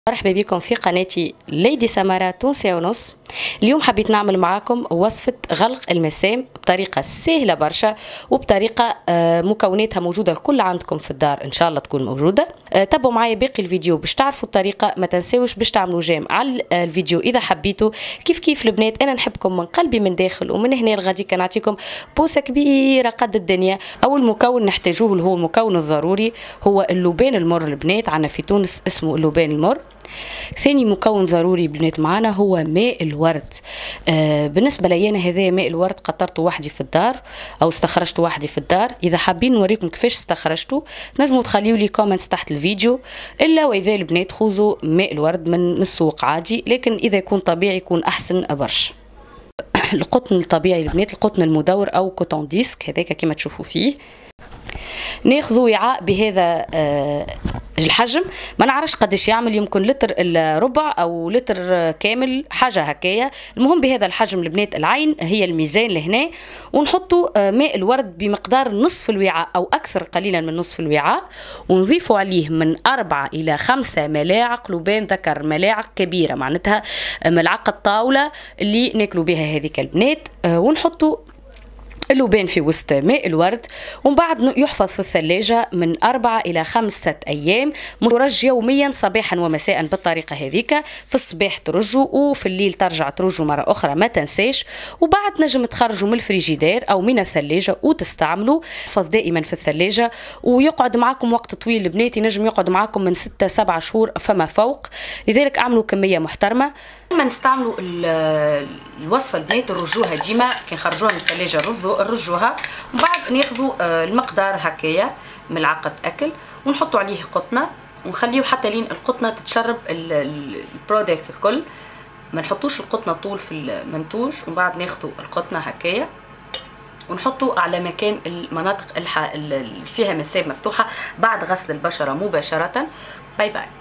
مرحبا بكم في قناتي ليدي سمارة تونسية ونص. اليوم حبيت نعمل معاكم وصفة غلق المسام بطريقة سهلة برشا وبطريقة مكوناتها موجودة الكل عندكم في الدار، إن شاء الله تكون موجودة. تابعوا معايا باقي الفيديو باش تعرفوا الطريقة. ما تنساوش باش تعملوا جيم على الفيديو إذا حبيتوا. كيف البنات أنا نحبكم من قلبي من داخل، ومن هنا لغادي كنعطيكم بوسة كبيرة قد الدنيا. أول مكون نحتاجوه اللي هو المكون الضروري هو اللبان المر. البنات عنا في تونس اسمه اللبان المر. ثاني مكون ضروري بنات معنا هو ماء الورد. بالنسبه لي انا هذا ماء الورد قطرته وحدي في الدار او استخرجته وحدي في الدار. اذا حابين نوريكم كيفاش استخرجته نجموا تخليوا لي كومنتس تحت الفيديو. الا واذا البنات خذوا ماء الورد من السوق عادي، لكن اذا يكون طبيعي يكون احسن برشا. القطن الطبيعي البنات القطن المدور او كوتون ديسك هذاك كما تشوفوا فيه. ناخذوا وعاء بهذا الحجم، ما نعرفش قداش يعمل، يمكن لتر الا ربع او لتر كامل حاجه هكايا. المهم بهذا الحجم البنات، العين هي الميزان لهنا. ونحطوا ماء الورد بمقدار نصف الوعاء او اكثر قليلا من نصف الوعاء، ونضيفوا عليه من 4 إلى 5 ملاعق لبان ذكر، ملاعق كبيره معناتها ملعقه طاوله اللي ناكلوا بها هذيك البنات. ونحطوا اللبان في وسط ماء الورد، ومن بعد يحفظ في الثلاجة من 4 إلى 5 أيام. ترج يوميا صباحا ومساء بالطريقة هذيك. في الصباح ترجوا وفي الليل ترجع ترجوا مرة أخرى ما تنساش. وبعد نجم تخرجوا من الفريجيدير أو من الثلاجة وتستعملوا. يحفظ دائما في الثلاجة ويقعد معكم وقت طويل البنات، ينجم يقعد معكم من 6 7 شهور فما فوق. لذلك اعملوا كمية محترمة. لما نستعملوا الوصفة البنات نرجوها ديما كي نخرجوها من الثلاجة نرجوها. ومن بعد ناخذوا المقدار هكايا ملعقة أكل ونحطوا عليه قطنة ونخليه حتى لين القطنة تتشرب البرودكت الكل. ما نحطوش القطنة طول في المنتوج. ومن بعد ناخذوا القطنة هكايا ونحطوا على مكان المناطق اللي فيها مسام مفتوحة بعد غسل البشرة مباشرة. باي باي.